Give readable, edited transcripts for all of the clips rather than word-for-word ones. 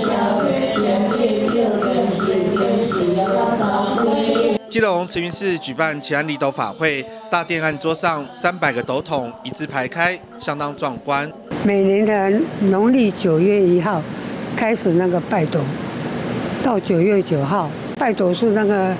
基隆慈云寺举办祈安离斗法会，大殿案桌上300个斗桶一字排开，相当壮观。 每年的农历9月1号开始那个拜斗，到9月9号，拜斗是那个，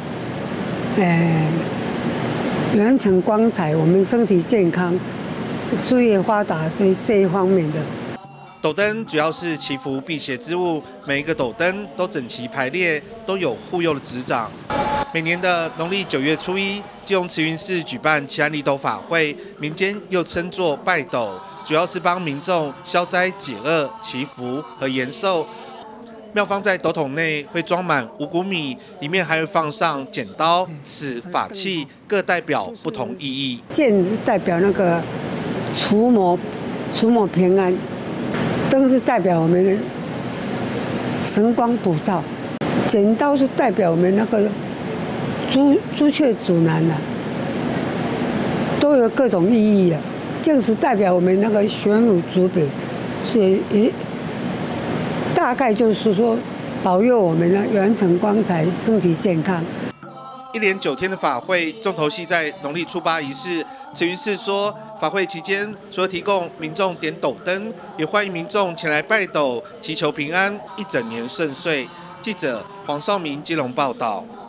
元辰光彩，我们身体健康、事业发达这一方面的。 斗灯主要是祈福辟邪之物，每一个斗灯都整齐排列，都有护佑的执掌。每年的农历9月初1，基隆慈云寺举办祈安离斗法会，民间又称作拜斗，主要是帮民众消灾解厄、祈福和延寿。庙方在斗桶内会装满五谷米，里面还会放上剪刀、尺、法器，各代表不同意义。 剑是代表那个除魔平安，灯是代表我们的神光普照，剪刀是代表我们那个朱雀阻南啊，都有各种意义啊。剑是代表我们那个玄武祖北，是大概就是说保佑我们的元辰光彩、身体健康。 一连9天的法会，重头戏在农历初8仪式。慈云寺说，法会期间除了提供民众点斗灯，也欢迎民众前来拜斗，祈求平安，一整年顺遂。记者黄少明基隆报道。